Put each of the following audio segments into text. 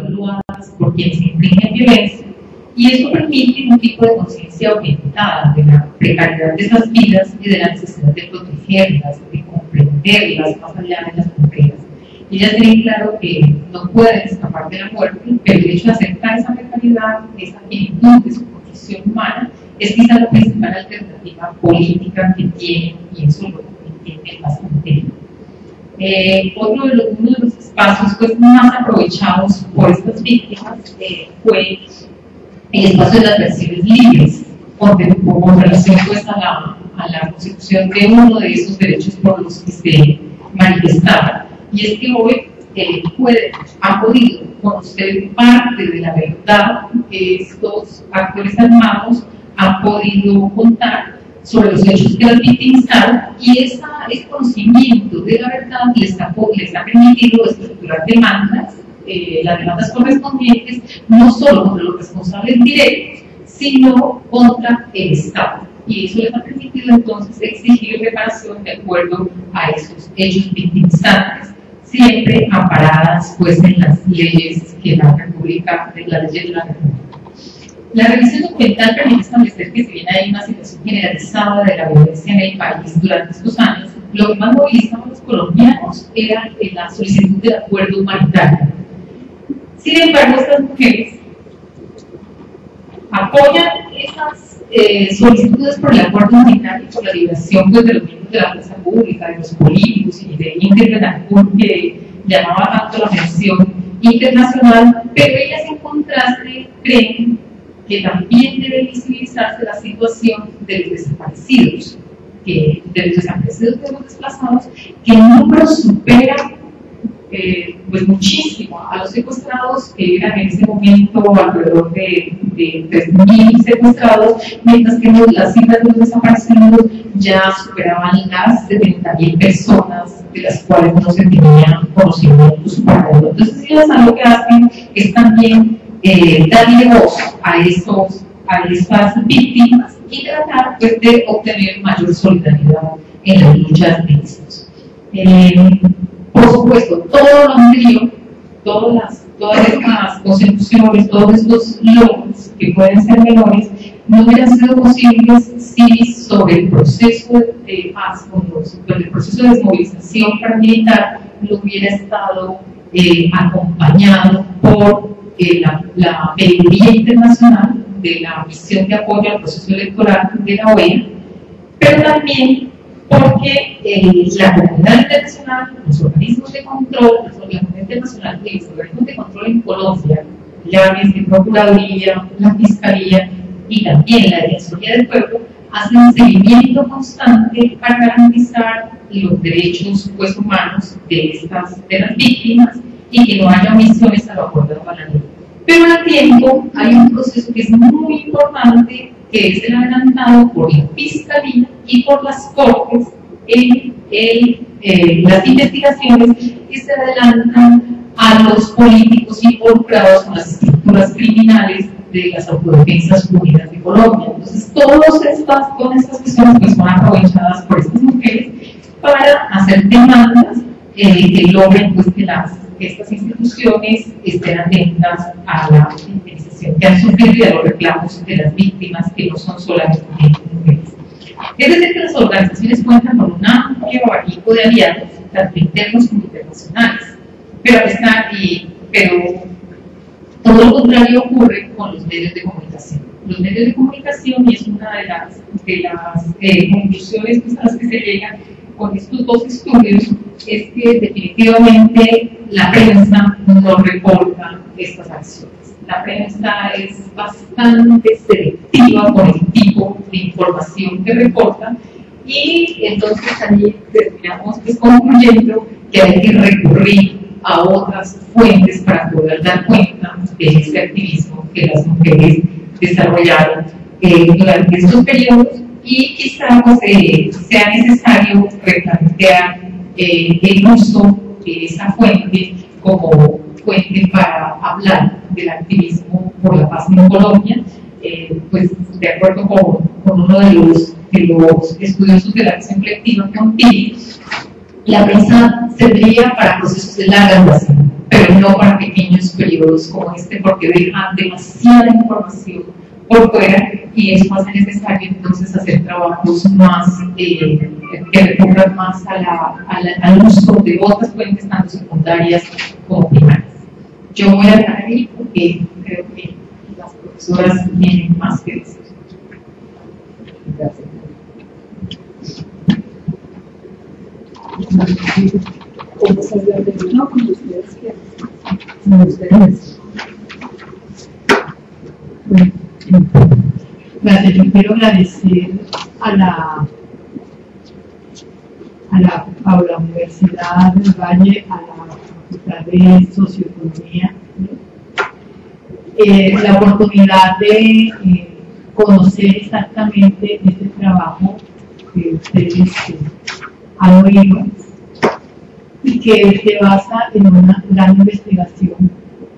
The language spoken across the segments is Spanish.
evaluadas por quienes infringen violencia, y eso permite un tipo de conciencia aumentada de la precariedad de esas vidas y de la necesidad de protegerlas, de comprenderlas más allá de las fronteras. Ellas tienen claro que no pueden escapar de la muerte, pero el hecho de aceptar esa precariedad, esa finitud de su condición humana, es quizá la principal alternativa política que tienen, y eso lo entienden bastante bien. Uno de los espacios pues, más aprovechados por estas víctimas fue el espacio de las versiones libres, como relación pues, a la consecución de uno de esos derechos por los que se manifestaban. Y es que hoy ha podido conocer parte de la verdad que estos actores armados han podido contar sobre los hechos que las victimizaron, y ese conocimiento de la verdad les ha permitido estructurar demandas, las demandas correspondientes, no solo contra los responsables directos, sino contra el Estado. Y eso les ha permitido entonces exigir reparación de acuerdo a esos hechos victimizantes, siempre amparadas pues, en las leyes que la República, las leyes de la República. La revisión documental permite establecer que si bien hay una situación generalizada de la violencia en el país durante estos años, lo que más movilizaba a los colombianos era la solicitud del acuerdo humanitario. Sin embargo, estas mujeres apoyan esas solicitudes por el acuerdo humanitario y por la liberación pues, de los miembros de la fuerza pública, de los políticos y de Intervenacur, que llamaba tanto la atención internacional, pero ellas en contraste creen que también debe visibilizarse la situación de los desaparecidos, de los desplazados, que en número supera pues muchísimo a los secuestrados, que eran en ese momento alrededor de 3.000 secuestrados, mientras que las cifras de los desaparecidos ya superaban las 70.000 personas, de las cuales no se tenía conocimiento su paradero. Entonces ellas lo que hacen es también darle voz a estas víctimas y tratar pues, de obtener mayor solidaridad en las luchas de estos. Por supuesto, todo lo anterior, todas estas consecuciones, todos estos logros que pueden ser menores, no hubieran sido posibles si sobre el proceso de paz, el proceso de desmovilización paramilitar, no hubiera estado acompañado por la veeduría internacional de la misión de apoyo al proceso electoral de la OEA, pero también porque la comunidad internacional, los organismos de control, la comunidad internacional y los organismos de control en Colombia, llámese Procuraduría, la Fiscalía y también la Defensoría del Pueblo, hacen un seguimiento constante para garantizar los derechos pues, humanos de las víctimas y que no haya omisiones a lo acordado a la ley. Pero al tiempo hay un proceso que es muy importante, que es el adelantado por la Fiscalía y por las Cortes en las investigaciones que se adelantan a los políticos involucrados con las estructuras criminales de las Autodefensas Unidas de Colombia. Entonces, todas estas cuestiones pues, son aprovechadas por estas mujeres para hacer demandas que logren pues, que estas instituciones estén atentas a la indemnización que han sufrido y a los reclamos de las víctimas, que no son solamente mujeres. Es decir, que las organizaciones cuentan con un amplio abanico de aliados, tanto internos como internacionales, pero todo lo contrario ocurre con los medios de comunicación. Los medios de comunicación, y es una de las conclusiones a las que se llegan con estos dos estudios, es que definitivamente la prensa no reporta estas acciones. La prensa es bastante selectiva con el tipo de información que reporta, y entonces ahí terminamos pues, concluyendo que hay que recurrir a otras fuentes para poder dar cuenta de este activismo que las mujeres desarrollaron durante estos periodos, y quizá pues, sea necesario replantear el uso de esa fuente como fuente para hablar del activismo por la paz en Colombia, pues de acuerdo con uno de los estudiosos de la acción colectiva, la prensa serviría para procesos de larga duración, pero pero no para pequeños periodos como este, porque dejan demasiada información por fuera y eso hace necesario entonces hacer trabajos más que recurran más al uso de otras fuentes, tanto secundarias como primarias. Yo voy a dejar ahí porque creo que las profesoras tienen más que decir. Gracias. ¿Podemos hablar de uno con ustedes? Con ustedes. Bueno, gracias. Yo quiero agradecer a la Universidad del Valle, a la Facultad de Socioeconomía, la oportunidad de conocer exactamente este trabajo que ustedes han oído y que se basa en una gran investigación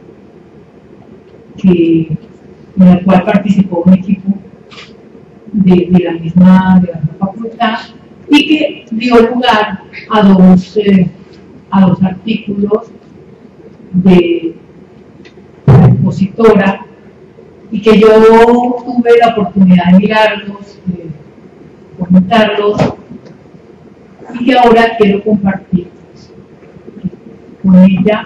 en la cual participó un equipo de la misma facultad y que dio lugar a dos artículos de la expositora y que yo tuve la oportunidad de mirarlos, comentarlos y que ahora quiero compartir con ella.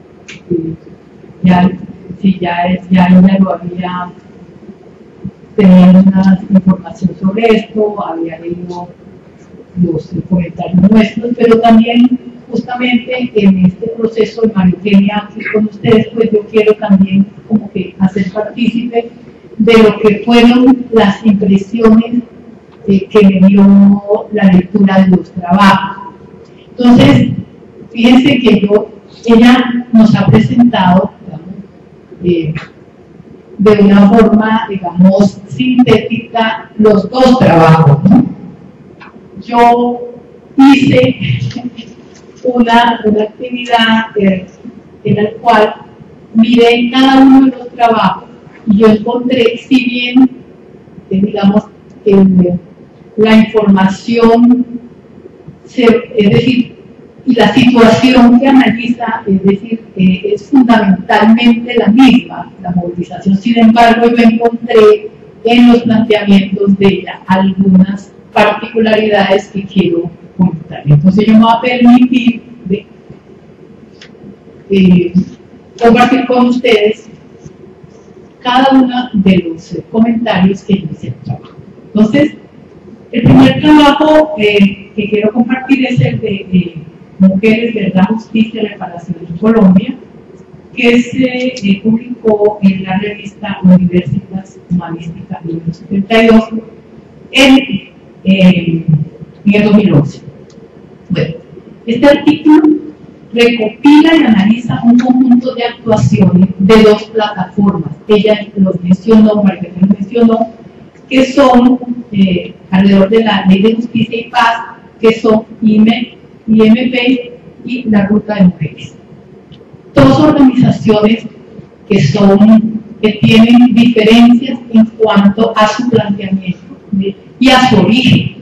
Ya ella lo había tenido una información sobre esto, había leído los comentarios nuestros, pero también justamente en este proceso de María Eugenia aquí con ustedes, pues yo quiero también como que hacer partícipe de lo que fueron las impresiones que me dio la lectura de los trabajos. Entonces, fíjense que ella nos ha presentado, digamos, de una forma, digamos, sintética los dos trabajos, ¿no? Yo hice una actividad en la cual miré cada uno de los trabajos y yo encontré, si bien, digamos, la información, es decir, y la situación que analiza, es decir, es fundamentalmente la misma, la movilización. Sin embargo, yo encontré en los planteamientos de ella algunas particularidades que quiero comentar. Entonces yo me voy a permitir compartir con ustedes cada uno de los comentarios que yo hice en el trabajo. Entonces, el primer trabajo que quiero compartir es el de Mujeres, Verdad, Justicia y Reparación en Colombia, que se publicó en la revista Universitas Humanística número 72 en el 2011. Bueno, este artículo recopila y analiza un conjunto de actuaciones de dos plataformas. Ella los mencionó, María los mencionó, que son alrededor de la Ley de Justicia y Paz, que son IMP y la Ruta de Mujeres. Dos organizaciones que tienen diferencias en cuanto a su planteamiento y a su origen.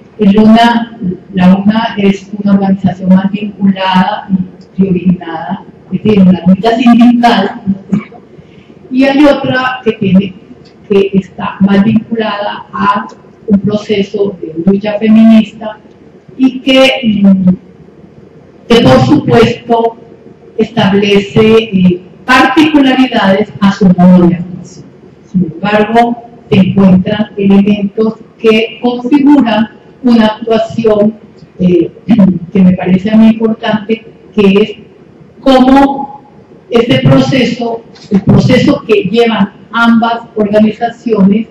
La una es una organización más vinculada y originada, que tiene una lucha sindical, y hay otra que está más vinculada a un proceso de lucha feminista y que por supuesto establece particularidades a su modo de actuación. Sin embargo, se encuentran elementos que configuran una actuación que me parece a mí importante, que es cómo este proceso, el proceso que llevan ambas organizaciones,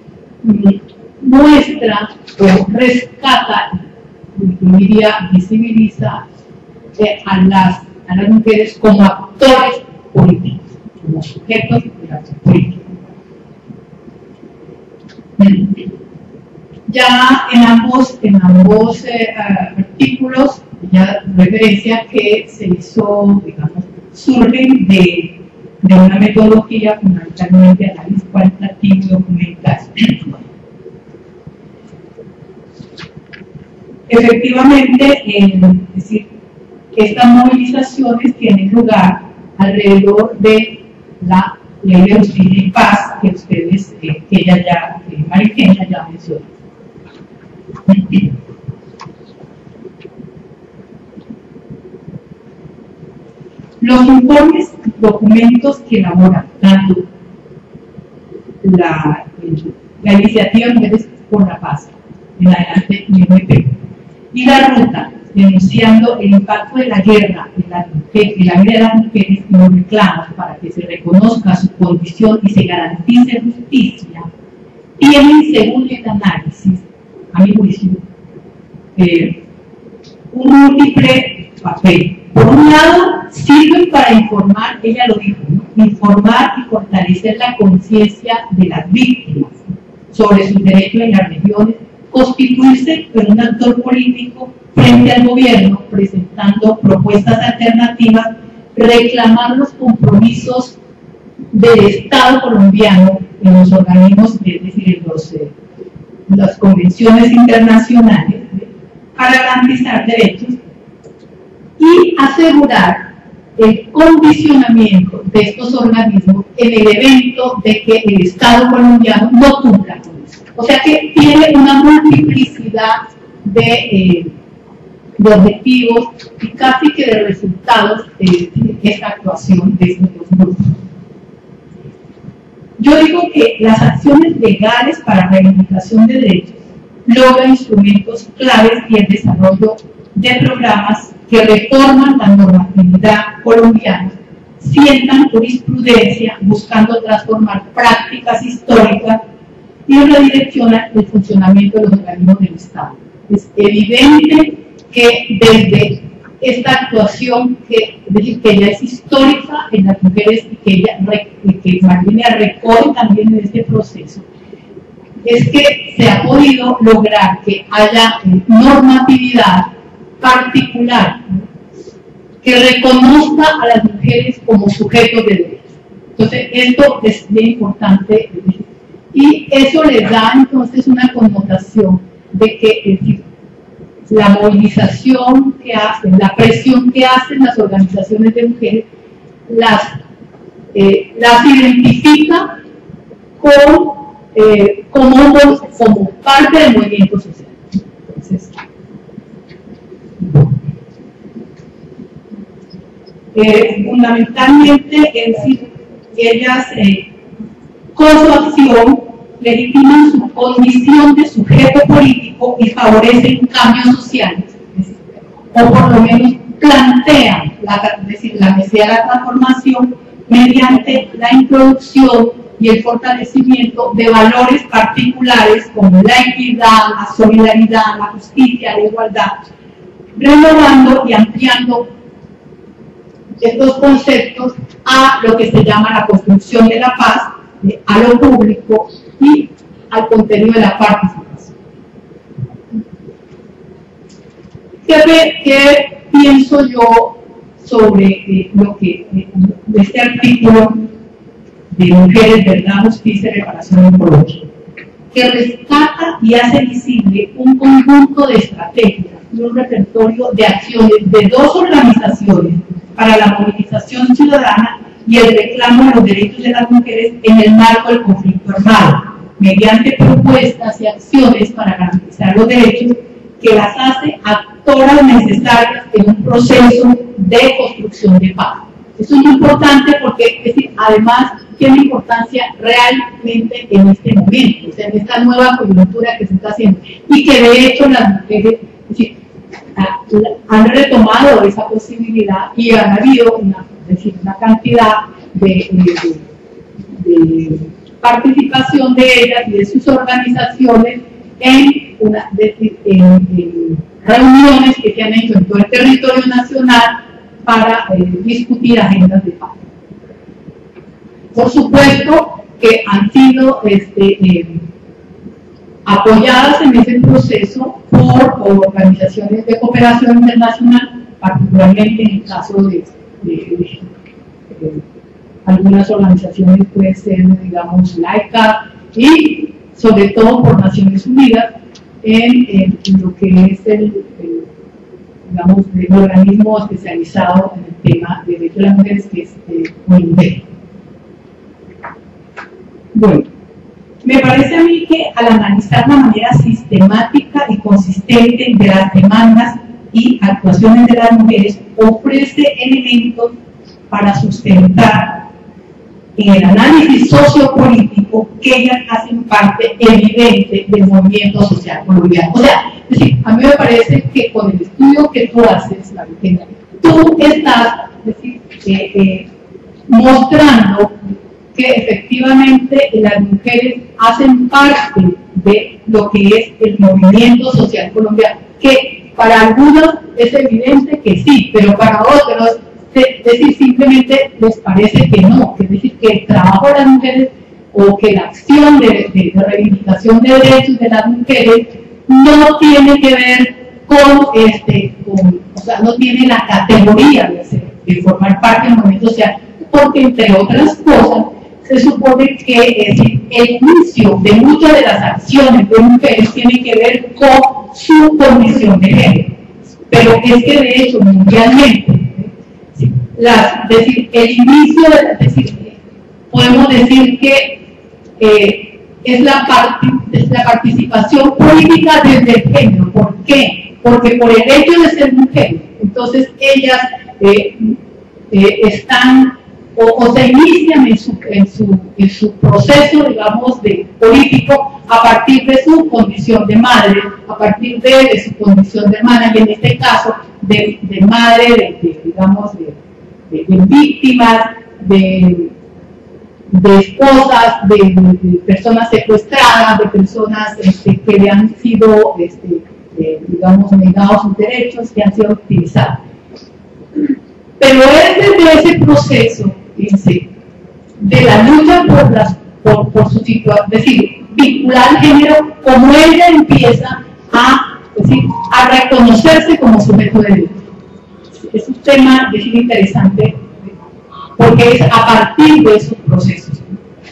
muestra o rescata, yo diría, visibiliza a las mujeres como actores políticos, como sujetos de la acción política. Ya en ambos artículos, ya referencia que se hizo, digamos, surgen de una metodología fundamentalmente análisis cualitativo y documental. Efectivamente, es decir, estas movilizaciones tienen lugar alrededor de la Ley de Justicia y Paz que ustedes, Mariqueña ya mencionó. Los informes, documentos que elaboran tanto la iniciativa Mujeres por la Paz, en adelante UNP, y la ruta denunciando el impacto de la guerra en la vida de las mujeres y los reclamos para que se reconozca su condición y se garantice justicia, tienen, según el análisis, a mi juicio, un múltiple papel. Por un lado, sirven para informar, ella lo dijo, ¿no? Informar y fortalecer la conciencia de las víctimas sobre sus derechos en las regiones, constituirse en un actor político frente al gobierno, presentando propuestas alternativas, reclamar los compromisos del Estado colombiano en los organismos, es decir, en las convenciones internacionales, para garantizar derechos y asegurar el condicionamiento de estos organismos en el evento de que el Estado colombiano no cumpla con eso. O sea que tiene una multiplicidad de objetivos y casi que de resultados de esta actuación de estos dos grupos. Yo digo que las acciones legales para reivindicación de derechos logran instrumentos claves y el desarrollo de programas que reforman la normatividad colombiana, sientan jurisprudencia buscando transformar prácticas históricas y redireccionan el funcionamiento de los organismos del Estado. Es evidente que desde esta actuación, es decir, que ella es histórica en las mujeres y que Marlene recoge también en este proceso, es que se ha podido lograr que haya normatividad particular, ¿no?, que reconozca a las mujeres como sujetos de derechos. Entonces, esto es bien importante y eso le da entonces una connotación de que la movilización que hacen, la presión que hacen las organizaciones de mujeres, las identifica como parte del movimiento social. Entonces, fundamentalmente, es decir, ellas con su acción legitiman su condición de sujeto político y favorecen cambios sociales, o por lo menos plantean la necesidad de la transformación mediante la introducción y el fortalecimiento de valores particulares como la equidad, la solidaridad, la justicia, la igualdad, renovando y ampliando estos conceptos a lo que se llama la construcción de la paz, a lo público y al contenido de la participación. ¿Qué pienso yo sobre este artículo de Mujeres, Verdad, Justicia y Reparación Ecológica? Que rescata y hace visible un conjunto de estrategias y un repertorio de acciones de dos organizaciones para la movilización ciudadana y el reclamo de los derechos de las mujeres en el marco del conflicto armado, mediante propuestas y acciones para garantizar los derechos que las hace actoras necesarias en un proceso de construcción de paz. Eso es muy importante porque, es decir, además tiene importancia realmente en este momento, o sea, en esta nueva coyuntura que se está haciendo, y que de hecho las mujeres, es decir, han retomado esa posibilidad y han habido una cantidad de participación de ellas y de sus organizaciones en reuniones que se han hecho en todo el territorio nacional para discutir agendas de paz. Por supuesto que han sido apoyadas en ese proceso por organizaciones de cooperación internacional, particularmente en el caso de algunas organizaciones, puede ser, digamos, laica, y sobre todo por Naciones Unidas, en lo que es el organismo especializado en el tema de derecho de las mujeres, que es muy mujer. Bueno, me parece a mí que al analizar la manera sistemática y consistente de las demandas y actuaciones de las mujeres, ofrece elementos para sustentar en el análisis sociopolítico que ellas hacen parte evidente del movimiento social colombiano. O sea, es decir, a mí me parece que con el estudio que tú haces, la Virginia, tú estás, es decir, mostrando que efectivamente las mujeres hacen parte de lo que es el movimiento social colombiano, que para algunos es evidente que sí, pero para otros, es decir, simplemente les parece que no, es decir, que el trabajo de las mujeres o que la acción de reivindicación de derechos de las mujeres no tiene que ver o sea, no tiene la categoría de formar parte del movimiento social, porque entre otras cosas se supone que el inicio de muchas de las acciones de mujeres tiene que ver con su condición de género, pero es que de hecho mundialmente, es decir, el inicio podemos decir que es la participación política desde el género. ¿Por qué? Porque por el hecho de ser mujeres, entonces ellas están o se inician en su proceso, digamos, de político a partir de su condición de madre, a partir de su condición de hermana, y en este caso de madre, digamos, de víctimas, de esposas, de personas secuestradas, de personas que le han sido, digamos, negados sus derechos, que han sido utilizadas. Pero es desde ese proceso, fíjense, de la lucha por su situación, es decir, vincular al género, como ella empieza a reconocerse como sujeto de derecho. Es un tema interesante porque es a partir de esos procesos.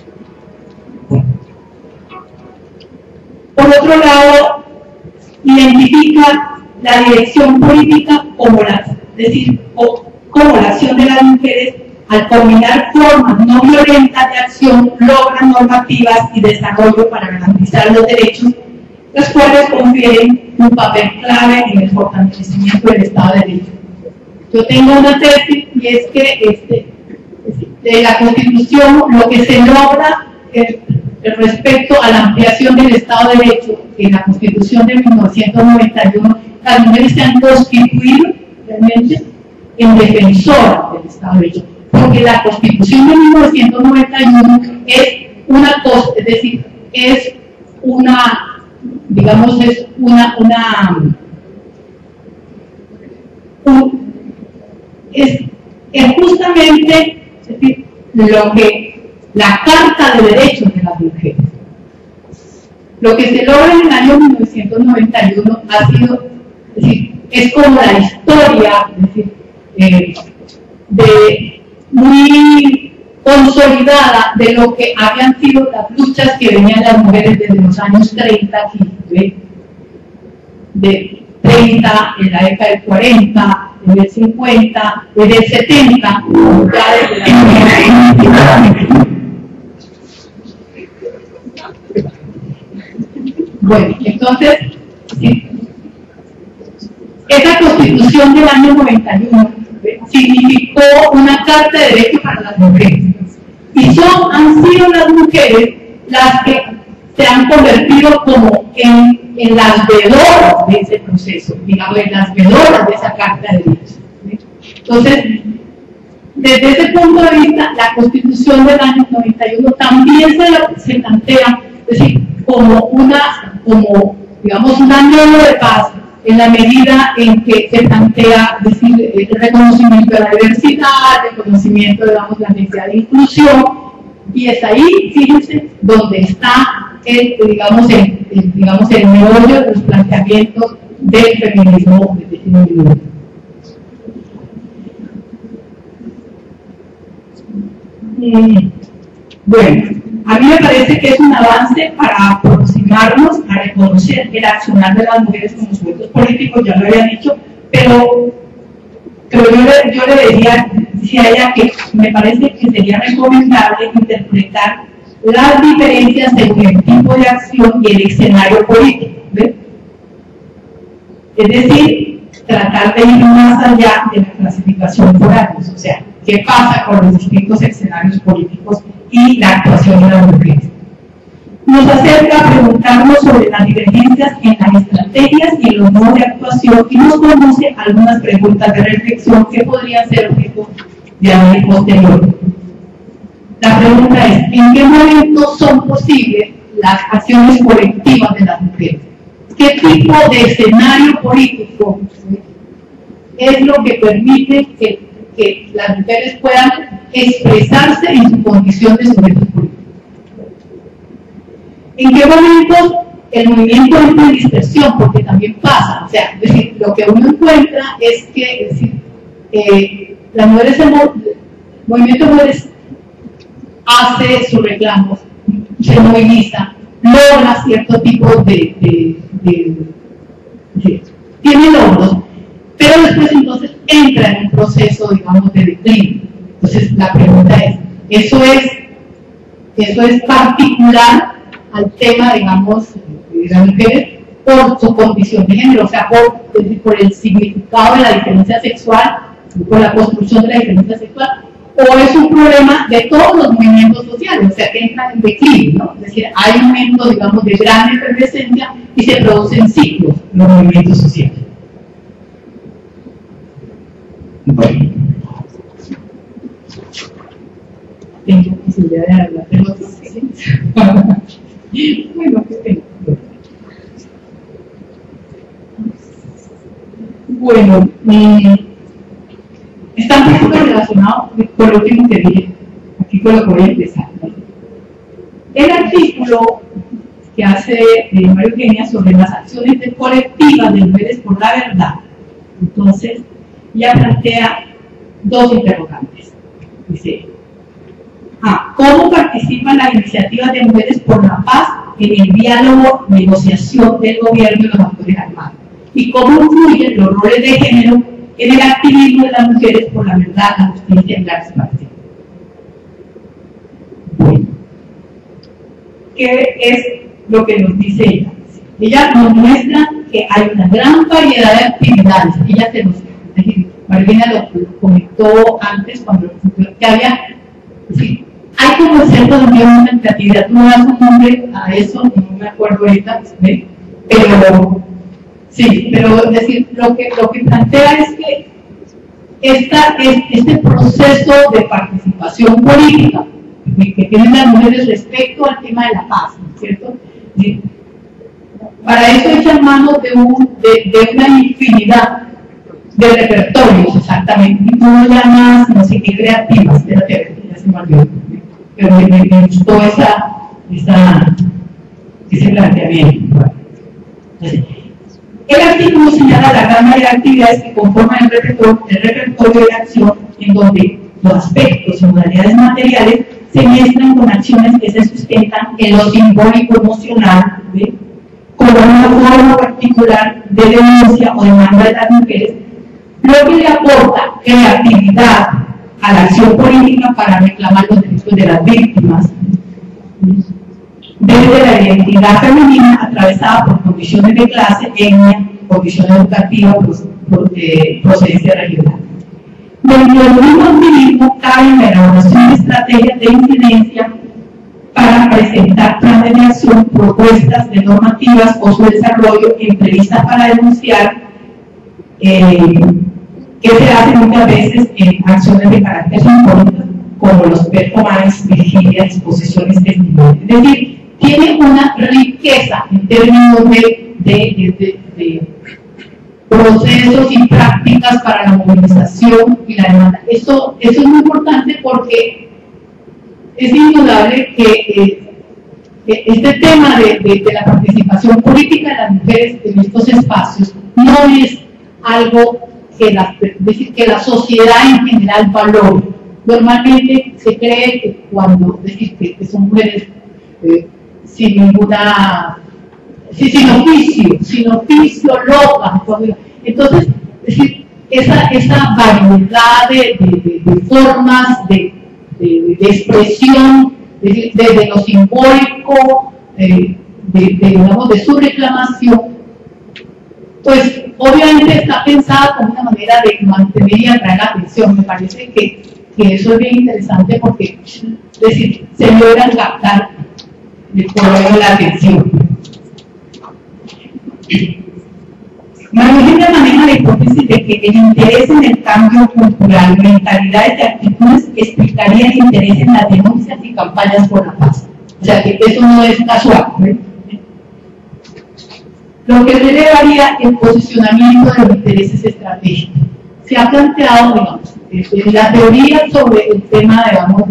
Por otro lado, identifica la dirección política como como la acción de las mujeres al combinar formas no violentas de acción logran normativas y desarrollo para garantizar los derechos, las cuales confieren un papel clave en el fortalecimiento del Estado de Derecho. Yo tengo una tesis y es que de la Constitución lo que se logra respecto a la ampliación del Estado de Derecho en la Constitución de 1991, las mujeres se han constituido realmente en defensoras del Estado de Derecho, porque la Constitución de 1991 es una cosa, es decir, es una, digamos, es justamente, es decir, lo que la Carta de Derechos de las Mujeres. Lo que se logra en el año 1991 ha sido, es decir, es como la historia, es decir, muy consolidada de lo que habían sido las luchas que venían las mujeres desde los años 30, de 30, en la década del 40, en el 50, en el 70, ya desde la Bueno, entonces, esa Constitución del año 91 significó una Carta de Derechos para las mujeres. Y han sido las mujeres las que se han convertido como en las veedoras de ese proceso, digamos, en las veedoras de esa Carta de Derechos. Digamos. Entonces, desde ese punto de vista, la Constitución del año 91 también se plantea, es decir, como digamos, un anhelo de paz, en la medida en que se plantea, decir, el reconocimiento de la diversidad, el reconocimiento, digamos, la necesidad de inclusión, y es ahí, fíjense, donde está el meollo de los planteamientos del feminismo. Bueno, a mí me parece que es un avance para aproximarnos a reconocer el accionar de las mujeres como sujetos políticos, ya lo había dicho, pero Pero yo le decía a ella que me parece que sería recomendable interpretar las diferencias según el tipo de acción y el escenario político, ¿ves? Es decir, tratar de ir más allá de la clasificación por años, o sea, qué pasa con los distintos escenarios políticos y la actuación de las mujeres. Nos acerca a preguntarnos sobre las divergencias en las estrategias y en los modos de actuación y nos conduce a algunas preguntas de reflexión que podrían ser objeto de análisis posterior. La pregunta es, ¿en qué momento son posibles las acciones colectivas de las mujeres? ¿Qué tipo de escenario político es lo que permite que las mujeres puedan expresarse en su condición de sujetos políticos? ¿En qué momentos el movimiento entra en dispersión? Porque también pasa, o sea, es decir, lo que uno encuentra es que, es decir, las mujeres, el movimiento de mujeres hace sus reclamos, se moviliza, logra cierto tipo tiene logros, pero después entonces entra en un proceso, digamos, de declive. Entonces la pregunta es, ¿eso es particular al tema, digamos, de las mujeres por su condición de género, o sea, por el significado de la diferencia sexual, por la construcción de la diferencia sexual, o es un problema de todos los movimientos sociales, o sea, que entran en declive, ¿no? Es decir, hay un momento, digamos, de gran efervescencia y se producen ciclos en los movimientos sociales. Bueno. Tengo posibilidad de hablar de los bueno, qué pena. Bueno, está un poco relacionado con lo último que dije, aquí con lo que voy a empezar, ¿no? El artículo que hace María Eugenia sobre las acciones colectivas de mujeres por la verdad, entonces ya plantea dos interrogantes. Dice, ¿cómo participan las iniciativas de mujeres por la paz en el diálogo, negociación del gobierno y los actores armados? ¿Y cómo influyen los roles de género en el activismo de las mujeres por la verdad, la justicia y la expansión? Bueno, ¿qué es lo que nos dice ella? Ella nos muestra que hay una gran variedad de actividades. Ella se nos, María lo comentó antes cuando que había, sí, hay como cierto dominio de creatividad. Tú das un nombre a eso, no me acuerdo ahorita, ¿sí? Pero sí, pero es decir, lo que plantea es que este proceso de participación política que tienen las mujeres respecto al tema de la paz, ¿cierto? ¿Sí? Para eso echan mano de una infinidad de repertorios, exactamente, y uno llama, no sé qué, creativas, ya se me olvidó, pero me gustó ese planteamiento. Entonces, el artículo señala la gama de actividades que conforman el repertorio de acción, en donde los aspectos y modalidades materiales se mezclan con acciones que se sustentan en lo simbólico emocional, ¿sí? Como una forma particular de denuncia o demanda de las mujeres, lo que le aporta creatividad a la acción política para reclamar los derechos de las víctimas, desde la identidad femenina atravesada por condiciones de clase, etnia, condición educativa, procedencia regional. Dentro del mismo activismo cabe la elaboración de estrategias de incidencia para presentar planes de acción, propuestas de normativas o su desarrollo entrevistas para denunciar, que se hace muchas veces en acciones de carácter simbólico, como los performances, vigilias, exposiciones, testimonios. Es decir, tiene una riqueza en términos de procesos y prácticas para la movilización y la demanda. Eso es muy importante porque es indudable que este tema de la participación política de las mujeres en estos espacios no es algo que la sociedad en general valore. Normalmente se cree que cuando que son mujeres sin oficio, locas. Entonces, es decir, esa variedad de formas de expresión, desde lo simbólico, digamos, de su reclamación, pues obviamente está pensada como una manera de mantener y atraer la atención. Me parece que eso es bien interesante porque, es decir, se logra captar por medio la atención. María Eugenia maneja la hipótesis de que el interés en el cambio cultural, mentalidades y actitudes explicaría el interés en las denuncias y campañas por la paz. O sea que eso no es casual, ¿eh? Lo que relevaría el posicionamiento de los intereses estratégicos. Se ha planteado, digamos, en la teoría sobre el tema, digamos,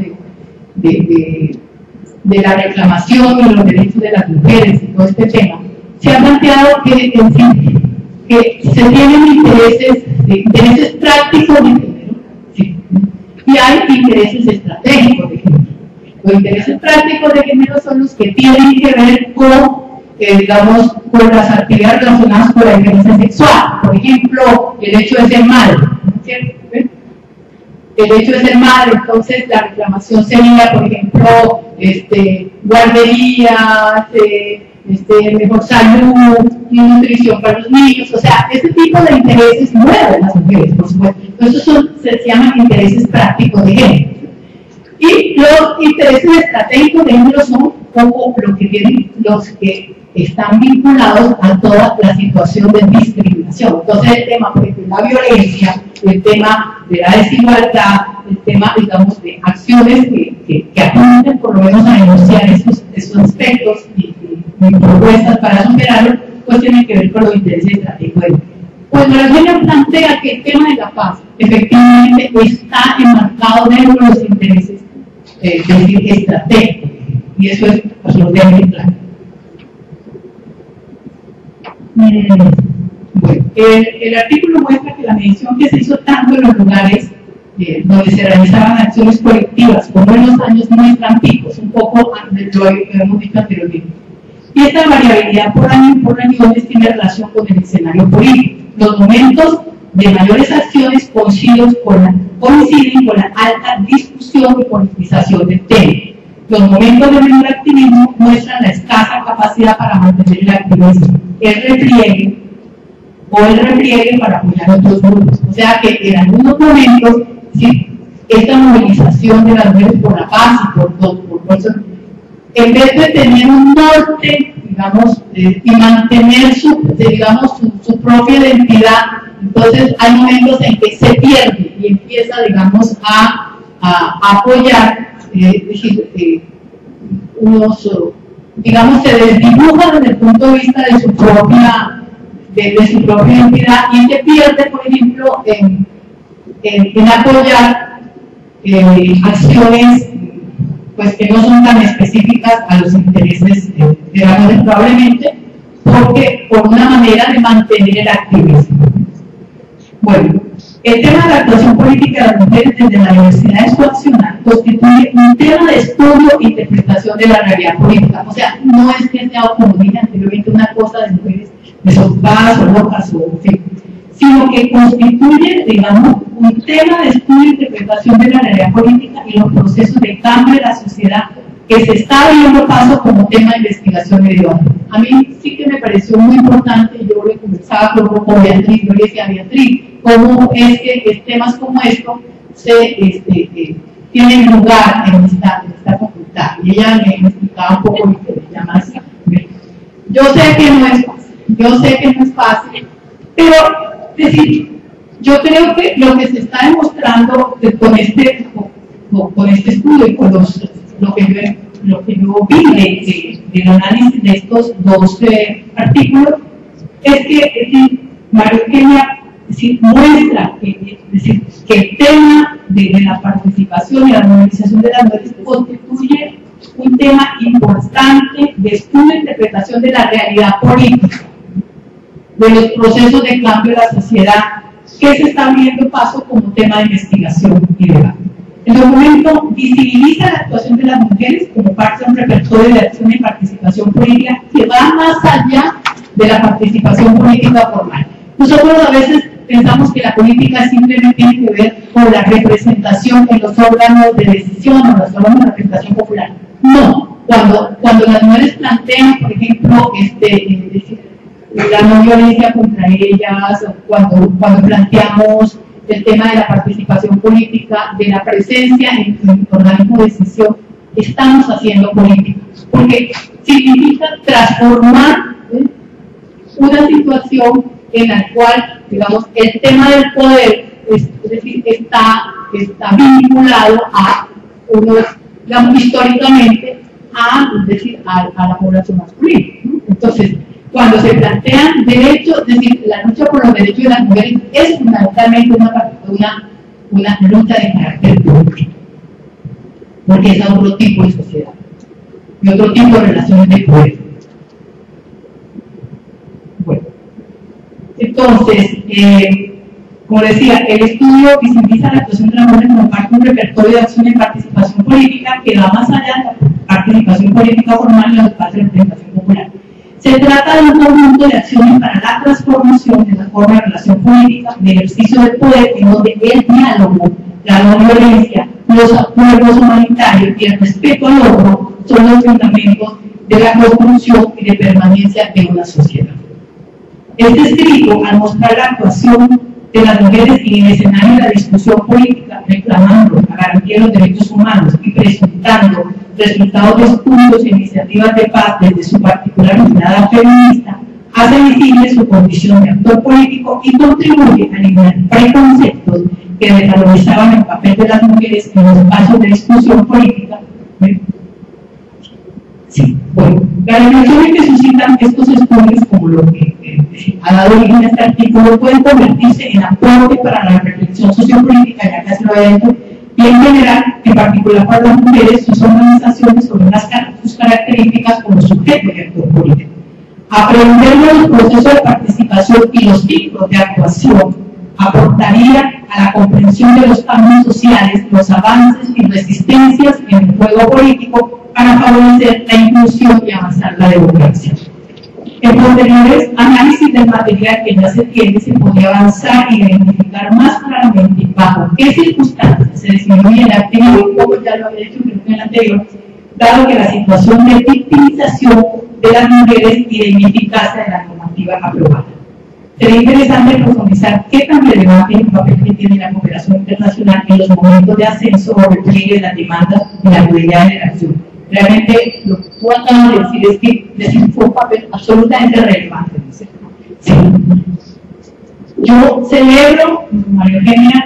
de la reclamación y los derechos de las mujeres y todo este tema, se ha planteado que, en fin, que se tienen intereses prácticos de género, ¿sí? Y hay intereses estratégicos de género. Los intereses prácticos de género son los que tienen que ver con, digamos, con las actividades relacionadas con la diferencia sexual. Por ejemplo, el hecho de ser madre, ¿no es cierto? El hecho de ser madre, entonces la reclamación sería, por ejemplo, guarderías, mejor salud, nutrición para los niños, o sea, este tipo de intereses mueven a las mujeres, por supuesto. Estos se llaman intereses prácticos de género. Y los intereses estratégicos de género son como los que están vinculados a toda la situación de discriminación. Entonces el tema, por ejemplo, la violencia, el tema de la desigualdad, el tema, digamos, de acciones que apunten por lo menos a denunciar esos aspectos y propuestas para superarlos, pues tienen que ver con los intereses estratégicos. Pues María Eugenia plantea que el tema de la paz efectivamente está enmarcado dentro de los intereses estratégicos, y eso es absolutamente claro. Bueno, el artículo muestra que la medición que se hizo tanto en los lugares donde se realizaban acciones colectivas como en los años muestran picos, un poco de lo que hemos dicho anteriormente. Y esta variabilidad por año y por regiones tiene relación con el escenario político. Los momentos de mayores acciones coinciden con la alta discusión y politización del tema. Los momentos de menor activismo muestran la escasa capacidad para mantener el activismo, el repliegue para apoyar a otros grupos. O sea que en algunos momentos, ¿sí?, esta movilización de las mujeres por la paz y por eso, en vez de tener un norte, digamos, y mantener su propia identidad, entonces hay momentos en que se pierde y empieza, digamos, a apoyar, digamos, se desdibuja desde el punto de vista de su propia identidad y se pierde, por ejemplo, en apoyar acciones pues que no son tan específicas a los intereses de la mujer, probablemente porque por una manera de mantener el activismo. Bueno, el tema de la actuación política de las mujeres desde la diversidad de su accionar constituye un tema de estudio e interpretación de la realidad política. O sea, no es que sea, como dije anteriormente, una cosa de mujeres desocupadas o locas, o, en fin, sino que constituye, digamos, un tema de estudio e interpretación de la realidad política y los procesos de cambio de la sociedad que se está abriendo paso como tema de investigación y debate. A mí sí que me pareció muy importante, yo le conversaba con Beatriz, yo le decía a Beatriz, cómo es que temas como estos tienen lugar en esta facultad. Y ella me explicaba un poco lo que le llama así. Yo sé que no es fácil, pero es decir, yo creo que lo que se está demostrando con este estudio y con lo que yo vi del análisis de estos dos artículos es que María Eugenia muestra que el tema de la participación y la movilización de las mujeres constituye un tema importante de estudio e interpretación de la realidad política, de los procesos de cambio de la sociedad que se está abriendo paso como tema de investigación y debate. El documento visibiliza la actuación de las mujeres como parte de un repertorio de acción y participación política que va más allá de la participación política formal. Nosotros a veces pensamos que la política simplemente tiene que ver con la representación en los órganos de decisión o los órganos de representación popular. No, cuando las mujeres plantean, por ejemplo, la no violencia contra ellas, cuando planteamos el tema de la participación política, de la presencia en organismos de decisión, estamos haciendo política, porque significa transformar una situación en la cual, digamos, el tema del poder, es decir, está vinculado a unos, digamos, históricamente, es decir, a la población masculina, ¿no? Entonces, cuando se plantean derechos, es decir, la lucha por los derechos de las mujeres es fundamentalmente una lucha de carácter público, porque es otro tipo de sociedad y otro tipo de relaciones de poder. Bueno, entonces, como decía, el estudio visibiliza la actuación de las mujeres como parte de un repertorio de acción en participación política que va más allá de la participación política formal en los espacios de representación popular. Se trata de un conjunto de acciones para la transformación de la forma de relación política, de ejercicio del poder, en donde el diálogo, la no violencia, los acuerdos humanitarios y el respeto al otro son los fundamentos de la construcción y de permanencia de una sociedad. Este escrito, al mostrar la actuación de las mujeres en el escenario de la discusión política, reclamando la garantía de los derechos humanos y presentando resultados de estudios e iniciativas de paz desde su particular mirada feminista, hace visible su condición de actor político y contribuye a eliminar preconceptos que desvalorizaban el papel de las mujeres en los espacios de discusión política. Sí, bueno, las reflexiones que suscitan estos estudios, como lo que ha dado origen a este artículo, pueden convertirse en aporte para la reflexión sociopolítica, ya casi lo había dicho, y en general, en particular para las mujeres, sus organizaciones sobre sus características como sujeto y actor político. Aprender de los procesos de participación y los tipos de actuación aportaría a la comprensión de los cambios sociales, los avances y resistencias en el juego político para favorecer la inclusión y avanzar la democracia. En posteriores análisis del material que ya se tiene, se podría avanzar y identificar más claramente bajo qué circunstancias se disminuye la actividad, como ya lo había dicho en el anterior, dado que la situación de victimización de las mujeres y de ineficacia de la normativa aprobada. Sería interesante profundizar qué tan relevante es el papel que tiene la cooperación internacional en los momentos de ascenso o repliegue de las demandas de la movilidad de la acción. Realmente lo que tú acabas de decir es que fue un papel absolutamente relevante. Sí. Yo celebro, María Eugenia,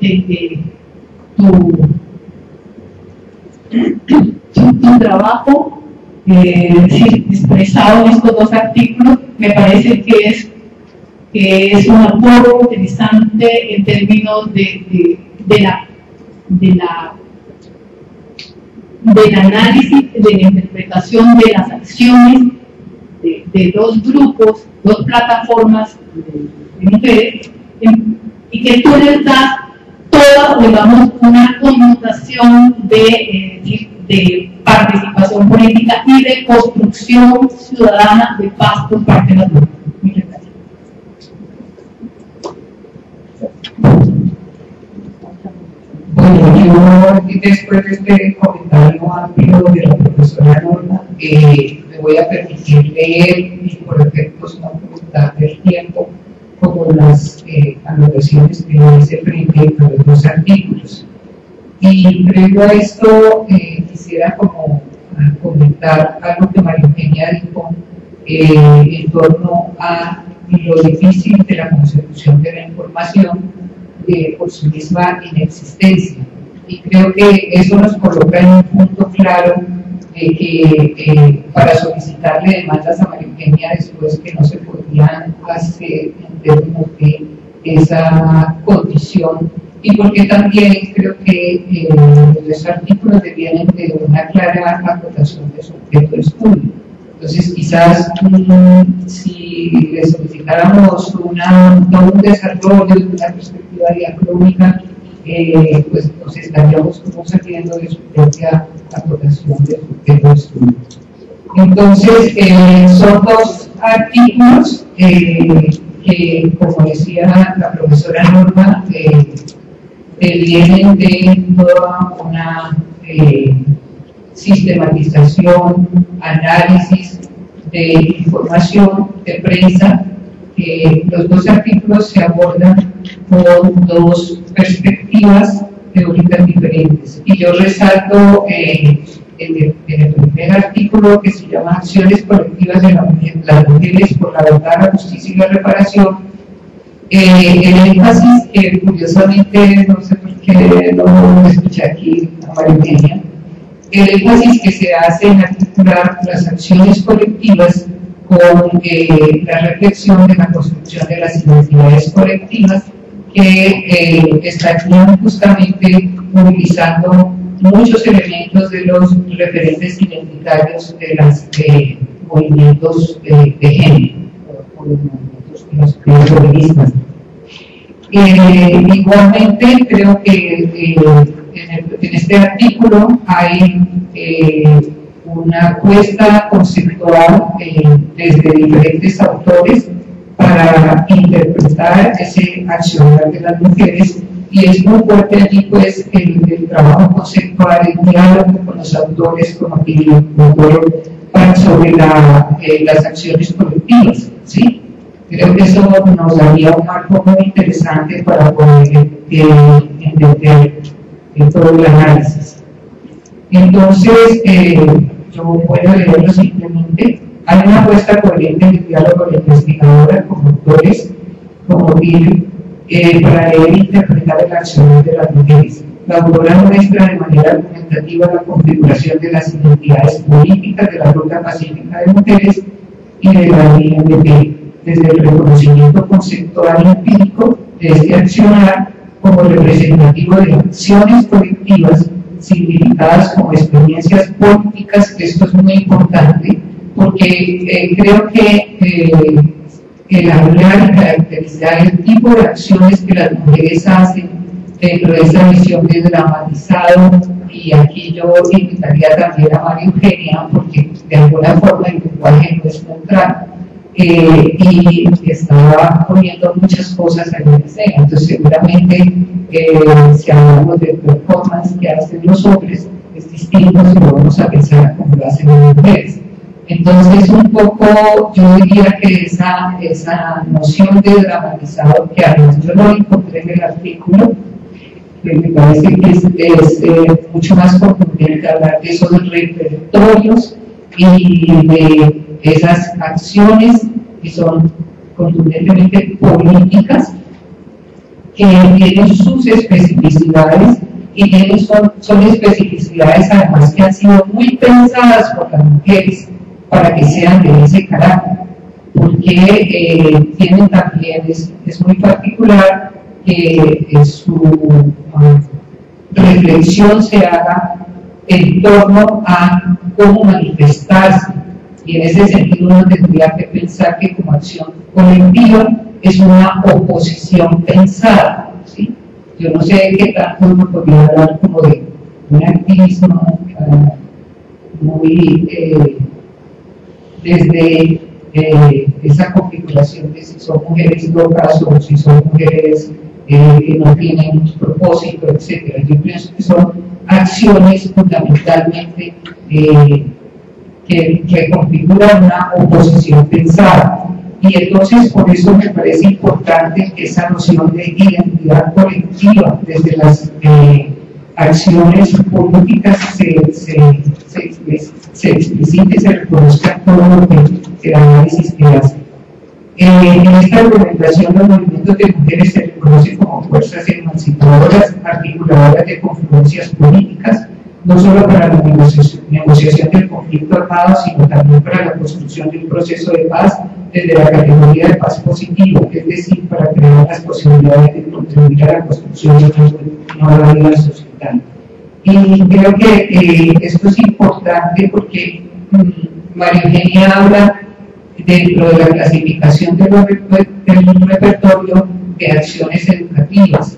tu trabajo expresado en estos dos artículos. Me parece que es un aporte interesante en términos del análisis, de la interpretación de las acciones de dos grupos, dos plataformas de mujeres, y que tú les das toda, digamos, una connotación de participación política y de construcción ciudadana de paz por parte de las mujeres. Muchas gracias. Bueno, yo después de este comentario amplio de la profesora Norma, me voy a permitir leer y por efectos no comentar del tiempo como las anotaciones que hice frente a los dos artículos. Y previo a esto quisiera como comentar algo que María Eugenia dijo en torno a lo difícil de la consecución de la información por su misma inexistencia. Y creo que eso nos coloca en un punto claro de que para solicitarle demandas a María Eugenia después que no se podían hacer en términos de esa condición, y porque también creo que los artículos devienen de una clara acotación de su objeto de estudio. Entonces, quizás si le solicitáramos un desarrollo de una perspectiva diacrónica, pues nos estaríamos como saliendo de su propia acotación de su objeto de estudio. Entonces, son dos artículos que, como decía la profesora Norma, vienen de toda una sistematización, análisis de información, de prensa. Los dos artículos se abordan con dos perspectivas teóricas diferentes. Y yo resalto en el primer artículo, que se llama Acciones colectivas de las mujeres por la verdad, la justicia y la reparación, el énfasis que curiosamente, no sé por qué no escuché aquí a María Eugenia, el énfasis que se hace en articular las acciones colectivas con la reflexión de la construcción de las identidades colectivas que estarían justamente movilizando muchos elementos de los referentes identitarios de los movimientos de género, o los movimientos de los feministas. Igualmente, creo que en este artículo hay una apuesta conceptual desde diferentes autores para interpretar ese accionar de las mujeres, y es muy fuerte allí pues el trabajo conceptual, el diálogo con los autores como sobre las acciones colectivas, ¿sí? Creo que eso nos daría un marco muy interesante para poder entender todo el análisis. Entonces, yo voy a leerlo simplemente. Hay una apuesta coherente en el diálogo de la investigadora con autores como Bill para leer e interpretar el accionar de las mujeres. La autora muestra de manera argumentativa la configuración de las identidades políticas de la Ruta Pacífica de Mujeres y de la INDP, desde el reconocimiento conceptual y empírico de este accionar como representativo de acciones colectivas significadas como experiencias políticas. Esto es muy importante porque creo que el hablar y caracterizar el tipo de acciones que las mujeres hacen dentro de esa visión de dramatizado, y aquí yo invitaría también a María Eugenia, porque de alguna forma el lenguaje no es neutral, y estaba poniendo muchas cosas en el escena. Entonces seguramente si hablamos de performance que hacen los hombres es distinto si lo vamos a pensar como lo hacen las mujeres. Entonces un poco yo diría que esa noción de dramatizado, que además yo lo encontré en el artículo, que me parece que es mucho más contundente hablar de esos repertorios y de esas acciones que son contundentemente políticas, que tienen sus especificidades, y son especificidades además que han sido muy pensadas por las mujeres para que sean de ese carácter, porque tienen también, es muy particular que su reflexión se haga en torno a cómo manifestarse, y en ese sentido uno tendría que pensar que como acción colectiva es una oposición pensada, ¿sí? Yo no sé qué tanto uno podría hablar como de un activismo muy desde esa configuración de si son mujeres locas o si son mujeres que no tienen propósito, etc. Yo pienso que son acciones fundamentalmente que reconfiguran una oposición pensada. Y entonces por eso me parece importante que esa noción de identidad colectiva desde las acciones políticas se explicite, se reconozca todo lo que el análisis que hace. En esta argumentación, los movimientos de mujeres se reconocen como fuerzas emancipadoras, articuladoras de confluencias políticas, no solo para la negociación del conflicto armado, sino también para la construcción de un proceso de paz desde la categoría de paz positivo, es decir, para crear las posibilidades de contribuir a la construcción de una nueva vida social. Y creo que esto es importante porque María Eugenia habla dentro de la clasificación del repertorio de acciones educativas.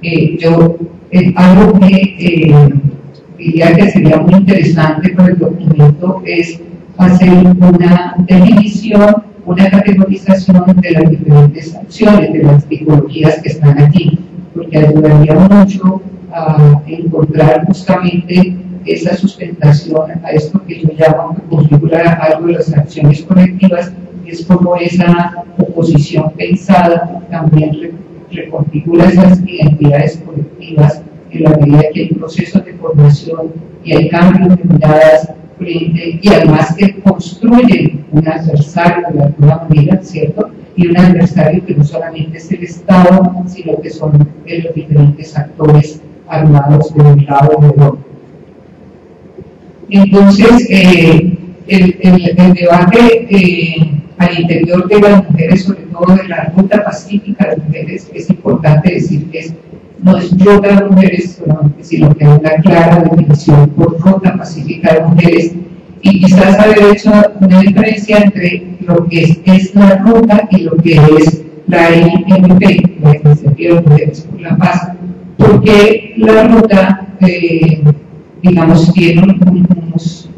Algo que diría que sería muy interesante para el documento es hacer una definición, una categorización de las diferentes acciones, de las tipologías que están aquí, porque ayudaría mucho a encontrar justamente esa sustentación a esto que yo llamo que configura algo de las acciones colectivas, y es como esa oposición pensada también reconfigura esas identidades colectivas en la medida que hay procesos de formación y hay cambios de miradas frente, y además que construyen un adversario de alguna manera, ¿cierto? Y un adversario que no solamente es el Estado, sino que son los diferentes actores armados de un lado o del otro. Entonces, el debate al interior de las mujeres, sobre todo de la ruta pacífica de mujeres, es importante decir que no es ruta de mujeres solamente, sino que hay una clara definición por ruta pacífica de mujeres, y quizás haber hecho una diferencia entre lo que es la ruta y lo que es la IMP, la Iniciativa de Mujeres por la Paz, porque la ruta, digamos, tiene unos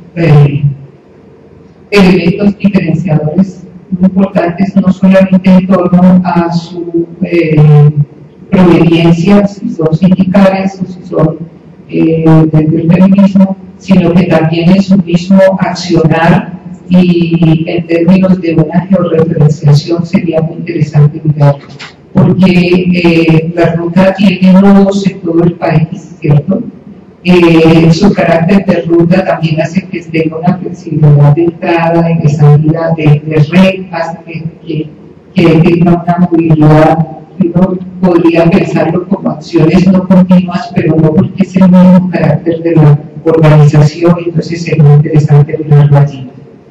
elementos diferenciadores muy importantes, no solamente en torno a su proveniencia, si son sindicales o si son del feminismo, sino que también en su mismo accionar y en términos de una georreferenciación sería muy interesante mirar, porque la ruta tiene nodos en todo el país, ¿cierto? Su carácter de ruta también hace que tenga una flexibilidad de entrada y de salida de red, hasta que tenga una movilidad. Uno podría pensarlo como acciones no continuas, pero no porque es el mismo carácter de la organización, entonces sería interesante mirarlo allí.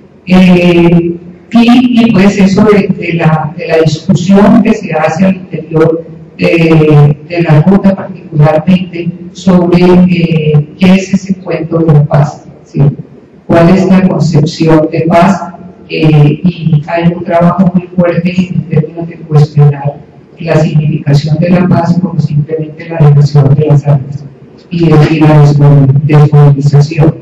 Y pues eso de la discusión que se hace al interior de la ruta, particularmente sobre qué es ese cuento de la paz, ¿sí? Cuál es la concepción de paz, y hay un trabajo muy fuerte en términos de cuestionar la significación de la paz como simplemente la negación de las armas y la desmovilización.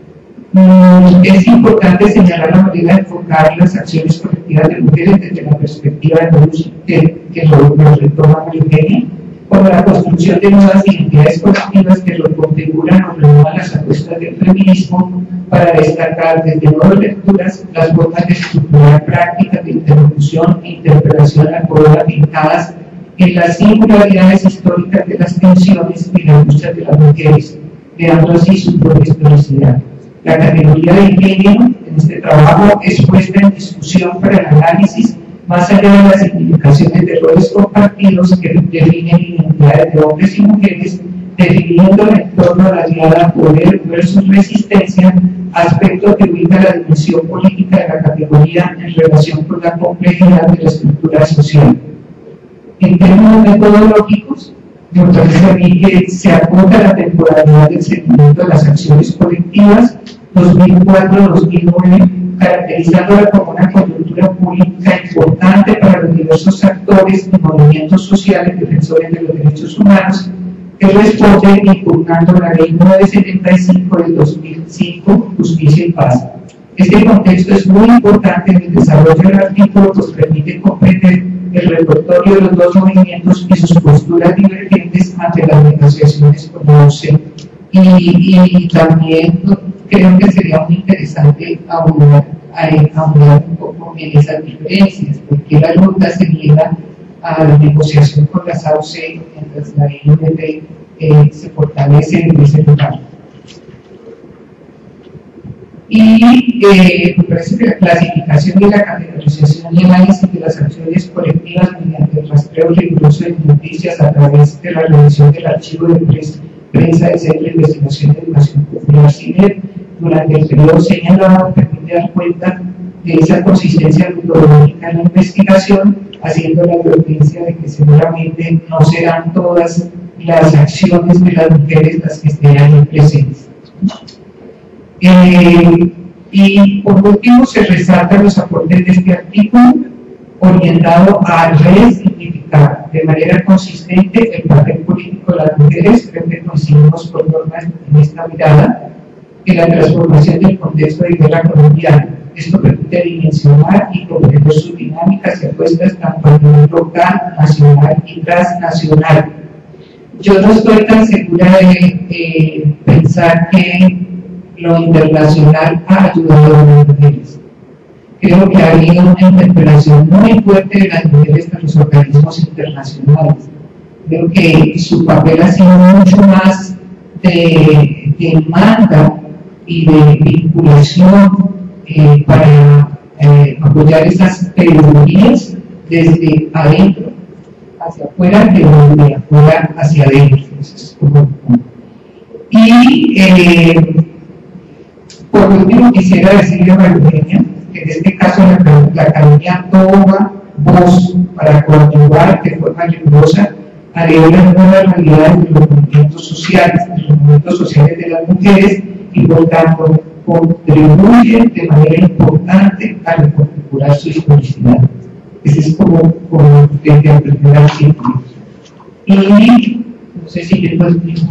Es importante señalar la manera de enfocar las acciones colectivas de mujeres desde la perspectiva de luz que lo retoma Eugenia, como la construcción de nuevas identidades colectivas que lo configuran o renuevan las apuestas del feminismo para destacar desde nuevas lecturas las formas de estructurar prácticas de interlocución e interpretación pintadas en las singularidades históricas de las tensiones y las luchas de las mujeres, creando así su propia historicidad. La categoría de género en este trabajo es puesta en discusión para el análisis más allá de las significaciones de roles compartidos que definen identidades de hombres y mujeres, definiendo en torno a la mirada poder versus resistencia, aspecto que ubica la dimensión política de la categoría en relación con la complejidad de la estructura social. En términos metodológicos, me parece a mí que se acota la temporalidad del seguimiento de las acciones colectivas 2004-2009, caracterizándola como una coyuntura política importante para los diversos actores y movimientos sociales defensores de los derechos humanos que responden impugnando la Ley 975 del 2005, Justicia y Paz. Este contexto es muy importante en el desarrollo del artículo, pues permite comprender el repertorio de los dos movimientos y sus posturas divergentes ante las negociaciones con la OCE. Y también creo que sería muy interesante abundar un poco en esas diferencias, porque la ruta se niega a la negociación con las AOC, mientras la INDP se fortalece en ese lugar. Y me parece que la clasificación y la categorización y análisis de las acciones colectivas mediante el rastreo riguroso de noticias a través de la revisión del archivo de prensa del Centro de Investigación de Educación Popular CINEP durante el periodo señalado permite dar cuenta de esa consistencia metodológica en la investigación, haciendo la advertencia de que seguramente no serán todas las acciones de las mujeres las que estén ahí presentes. Y por último se resaltan los aportes de este artículo orientado a resignificar de manera consistente el papel político de las mujeres. Creo que coincidimos por norma en esta mirada, en la transformación del contexto de guerra colombiana, Esto permite dimensionar y comprender sus dinámicas y apuestas tanto a nivel local, nacional y transnacional. Yo no estoy tan segura de pensar que lo internacional ha ayudado a las mujeres. Creo que ha habido una interpelación muy fuerte de las mujeres en los organismos internacionales. Creo que su papel ha sido mucho más de manda y de vinculación para apoyar esas teorías desde adentro hacia afuera que de afuera hacia adentro. Entonces, por último quisiera decirle a María Eugenia que en este caso la academia toma voz para coadyuvar de forma rigurosa a las nuevas realidades de los movimientos sociales de las mujeres y por tanto contribuye de manera importante a reconfigurar su historicidad. Ese es como desde el primer artículo. Y no sé si yo lo explico.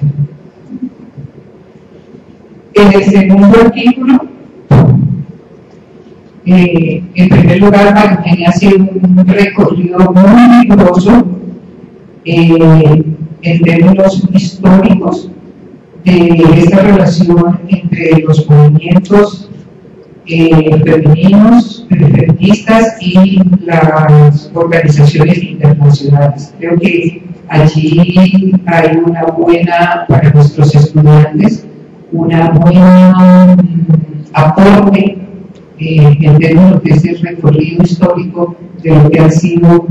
En el segundo artículo, en primer lugar, María Eugenia hace un recorrido muy riguroso en términos históricos de esta relación entre los movimientos femeninos, feministas y las organizaciones internacionales. Creo que allí hay una buena, para nuestros estudiantes, una buena aporte en términos de ese recorrido histórico de lo que han sido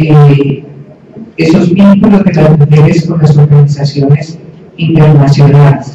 esos vínculos de las mujeres con las organizaciones internacionales.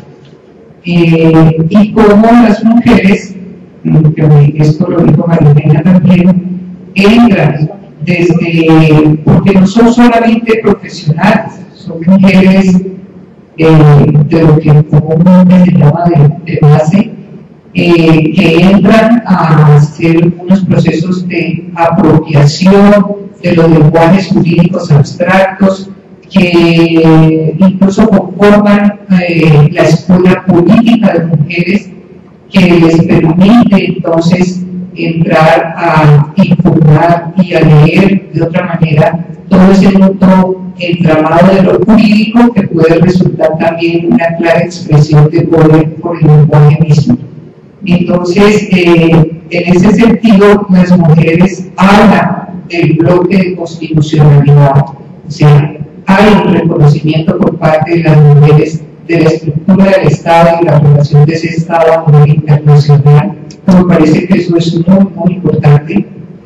Y cómo las mujeres, esto lo dijo María Eugenia también, entran desde, porque no son solamente profesionales, son mujeres de lo que comúnmente se llama de base, que entran a hacer unos procesos de apropiación de los lenguajes jurídicos abstractos, que incluso conforman la escuela política de mujeres, que les permite entonces entrar a informar y a leer de otra manera todo ese mundo entramado de lo jurídico, que puede resultar también una clara expresión de poder por el lenguaje mismo. Entonces, en ese sentido, las mujeres hablan del bloque de constitucionalidad, o sea, hay un reconocimiento por parte de las mujeres de la estructura del Estado y la relación de ese Estado a nivel internacional. Me parece que eso es muy importante.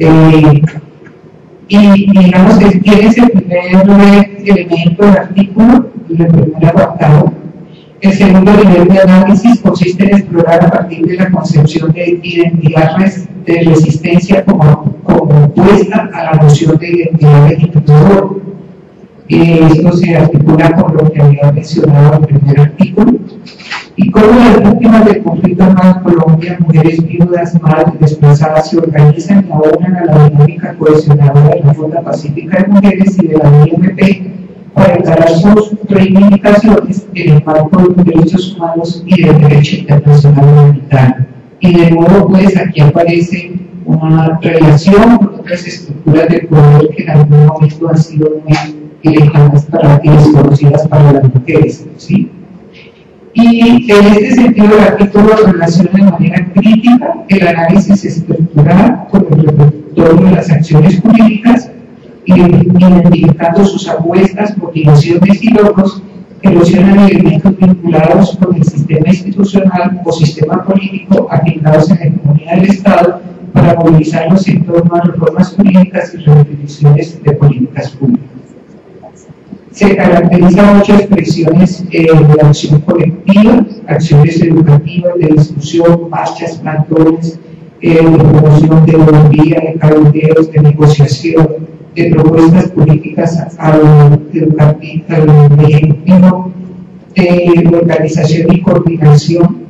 Y digamos que tiene ese primer elemento del artículo, el primer apartado. El segundo nivel de análisis consiste en explorar a partir de la concepción de identidad de resistencia como opuesta a la noción de identidad legitimadora. Esto se articula con lo que había mencionado en el primer artículo. Y cómo las víctimas del conflicto armado en Colombia, mujeres viudas, madres desplazadas, se organizan y abonan a la dinámica cohesionadora de la Ronda Pacífica de Mujeres y de la IMP para encarar sus reivindicaciones en el marco de los derechos humanos y del derecho internacional humanitario. Y de nuevo, pues aquí aparece una relación con otras estructuras de poder que en algún momento han sido muy lejanas y desconocidas para las mujeres, ¿sí? Y en este sentido, el artículo relaciona de manera crítica el análisis estructural con el repertorio de las acciones jurídicas, identificando sus apuestas, motivaciones y logros, erosionan elementos vinculados con el sistema institucional o sistema político aplicados en la economía del Estado para movilizarlos en torno a reformas jurídicas y redefiniciones de políticas públicas. Se caracterizan muchas expresiones de acción colectiva, acciones educativas, de discusión, marchas, plantones, de promoción de voluntaría, de cabildeos, de negociación, de propuestas políticas al ejecutivo, de organización y coordinación.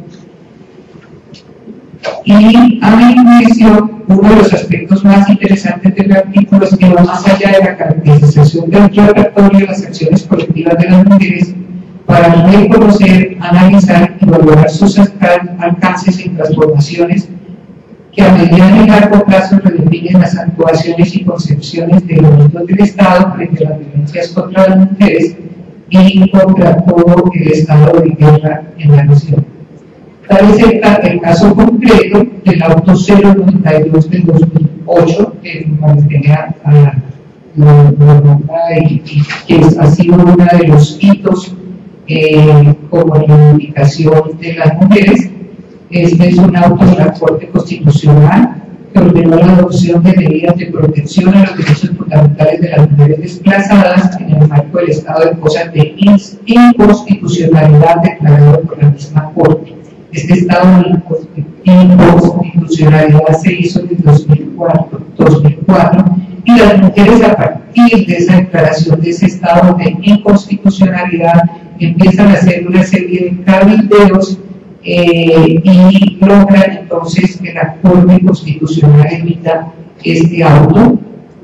Y a mi juicio, uno de los aspectos más interesantes del artículo es que va más allá de la caracterización del repertorio de las acciones colectivas de las mujeres para reconocer, analizar y valorar sus alcances y transformaciones que a mediano y largo plazo redefinen las actuaciones y concepciones de los miembros del Estado frente a las violencias contra las mujeres y contra todo el estado de guerra en la región. Tal es el caso concreto del auto 092 del 2008, que mantiene a la norma y que ha sido uno de los hitos como reivindicación de las mujeres. Este es un auto de la Corte Constitucional que ordenó la adopción de medidas de protección a los derechos fundamentales de las mujeres desplazadas en el marco del estado de cosas de inconstitucionalidad declarado por la misma Corte. Este estado de inconstitucionalidad se hizo en 2004 y las mujeres, a partir de esa declaración de ese estado de inconstitucionalidad, empiezan a hacer una serie de cabildeos y logran entonces que la Corte Constitucional emita este auto.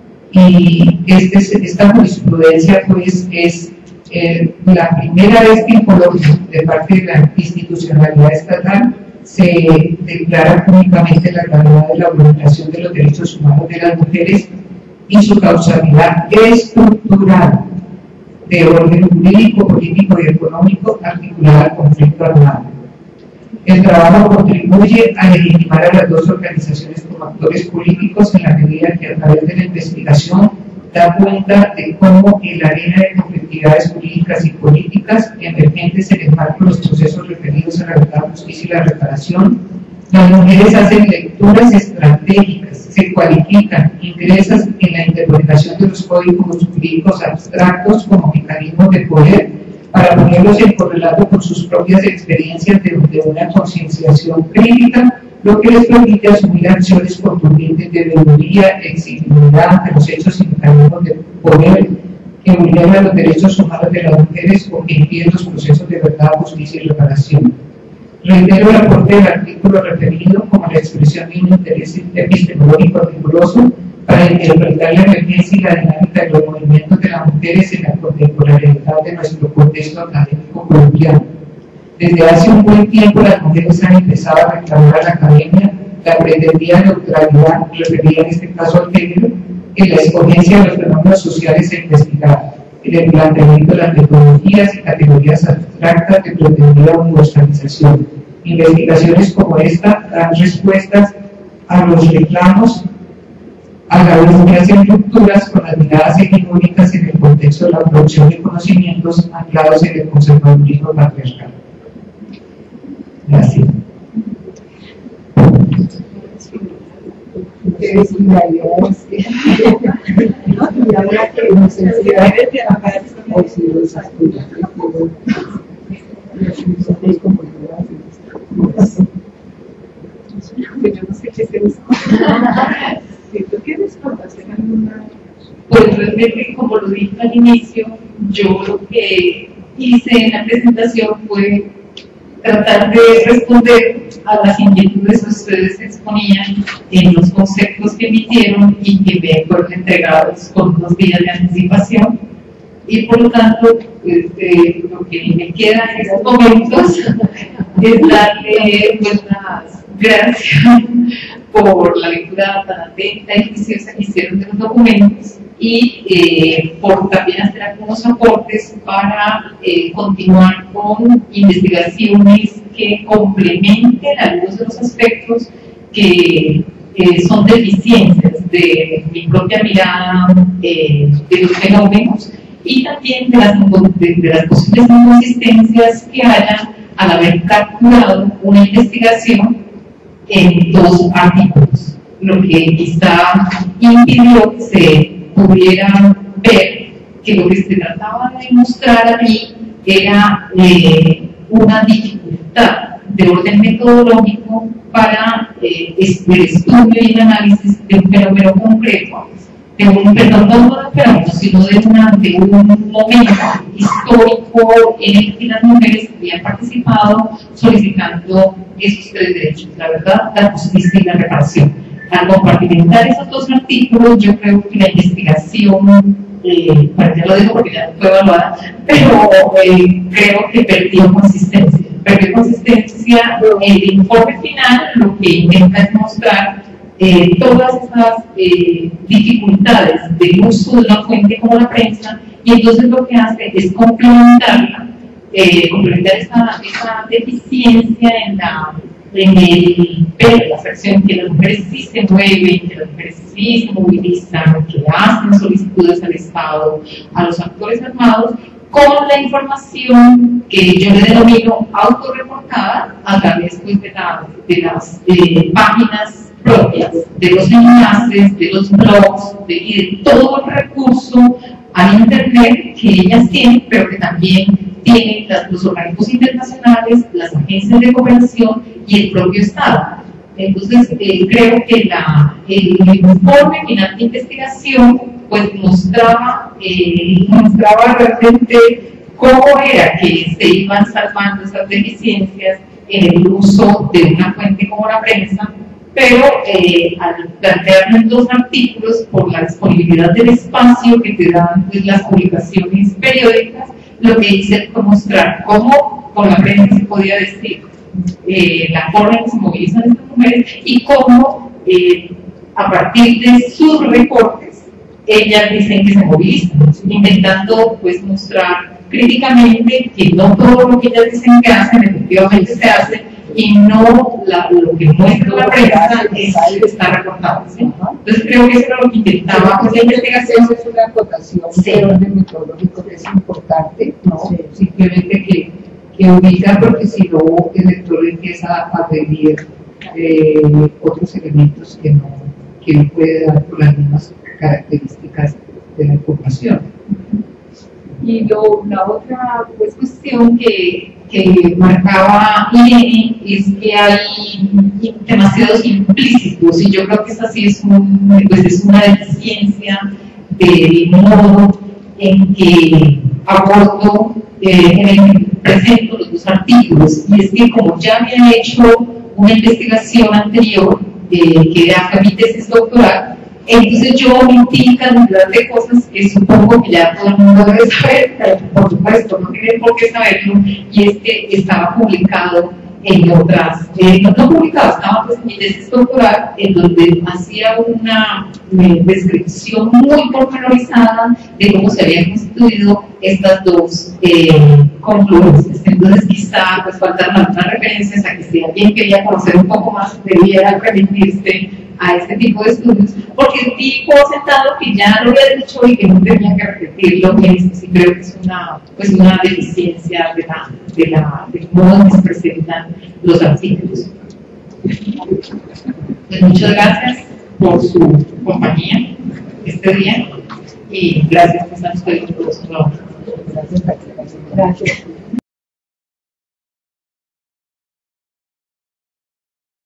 Y esta jurisprudencia pues es la primera vez que en Colombia, de parte de la institucionalidad estatal, se declara públicamente la gravedad de la vulneración de los derechos humanos de las mujeres y su causalidad estructural de orden jurídico, político y económico articulada al conflicto armado. El trabajo contribuye a legitimar a las dos organizaciones como actores políticos en la medida que a través de la investigación da cuenta de cómo en la arena de conflictividades jurídicas y políticas emergentes en el marco de los procesos referidos a la verdad, justicia y la reparación, las mujeres hacen lecturas estratégicas, se cualifican, ingresan en la interpretación de los códigos jurídicos abstractos como mecanismos de poder para ponerlos en correlato con sus propias experiencias de una concienciación crítica, lo que les permite asumir acciones contundentes de debería, exigibilidad ante los hechos y mecanismos de poder que vulneran los derechos humanos de las mujeres o que impiden los procesos de verdad, justicia y reparación. Reitero el aporte del artículo referido como la expresión de un interés epistemológico riguroso para interpretar la emergencia y la dinámica de los movimientos de las mujeres en la contemporaneidad de nuestro contexto académico colombiano. Desde hace un buen tiempo las mujeres han empezado a reclamar a la academia la pretendida neutralidad, referida en este caso al género, en la escogencia de los fenómenos sociales a investigar, en el planteamiento de las metodologías y categorías abstractas de pretendida universalización. Investigaciones como esta dan respuestas a los reclamos a la vez que hacen rupturas con las miradas hegemónicas en el contexto de la producción de conocimientos anclados en el conservadurismo patriarcal. Gracias. La idea es que y ahora que nos sensibilidad de trabajar o si los estudiantes los comunidades. Yo no sé qué es eso. Si tú tienes formación alguna. Pues realmente, como lo dije al inicio, yo lo que hice en la presentación fue tratar de responder a las inquietudes que ustedes exponían en los conceptos que emitieron y que me fueron entregados con unos días de anticipación. Y por lo tanto, lo que me queda en estos momentos es darle pues, las gracias por la lectura tan atenta y juiciosa que hicieron de los documentos y por también hacer algunos aportes para continuar con investigaciones que complementen algunos de los aspectos que son deficiencias de mi propia mirada de los fenómenos y también de las posibles inconsistencias que haya al haber capturado una investigación en dos artículos, lo que quizá impidió que se pudiera ver que lo que se trataba de demostrar allí era una dificultad de orden metodológico para el estudio y el análisis de un fenómeno concreto, no de un fenómeno, sino de un momento histórico en el que las mujeres habían participado solicitando esos tres derechos, la verdad, la justicia y la reparación. Al compartimentar esos dos artículos, yo creo que la investigación, bueno, ya lo digo porque ya fue evaluada, pero creo que perdió consistencia evidencia, el informe final lo que intenta es mostrar todas esas dificultades del uso de una fuente como la prensa, y entonces lo que hace es complementar esa deficiencia en la fracción que las mujeres sí se mueven, que las mujeres sí se movilizan, que hacen solicitudes al Estado, a los actores armados, con la información que yo le denomino autorreportada a través pues, de las páginas propias, de los enlaces, de los blogs, y de todo el recurso al Internet que ellas tienen, pero que también tienen los organismos internacionales, las agencias de cooperación y el propio Estado. Entonces, creo que el informe final de investigación pues mostraba realmente cómo era que se iban salvando esas deficiencias en el uso de una fuente como la prensa, pero al plantearlo en 2 artículos, por la disponibilidad del espacio que te dan pues, las publicaciones periódicas, lo que hice fue mostrar cómo con la prensa se podía decir la forma en que se movilizan estas mujeres y cómo a partir de sus reportes ellas dicen que se movilizan, intentando pues mostrar críticamente que no todo lo que ellas dicen que hacen efectivamente se hace y no lo que muestra la prensa está reportado, ¿sí? Entonces creo que eso era lo que intentaba pues, la investigación. Es una acotación de orden metodológico que es importante, ¿no? Simplemente que ubica, porque si no el lector empieza a pedir otros elementos que no puede dar por las mismas características de la información. Y la otra pues, cuestión que marcaba Irene es que hay demasiados implícitos, y yo creo que esa sí es una deficiencia del modo en que abordo en el presento los 2 artículos, y es que como ya había hecho una investigación anterior que era mi tesis doctoral, entonces yo omití cantidad de cosas que supongo que ya todo el mundo debe saber, pero por supuesto no tiene por qué saberlo, y es que estaba publicado en otras, no publicado, estaba pues, en mi tesis doctoral, en donde hacía una descripción muy pormenorizada de cómo se habían constituido estas 2 confluencias. Entonces quizá pues, faltaron algunas referencias a que si alguien quería conocer un poco más debiera remitirse a este tipo de estudios, porque di por sentado que ya lo había dicho y que no tenía que repetirlo, que sí creo que es una deficiencia del modo en que se presentan los artículos. Pues muchas gracias por su compañía este día y gracias pues, a ustedes por su trabajo. Gracias.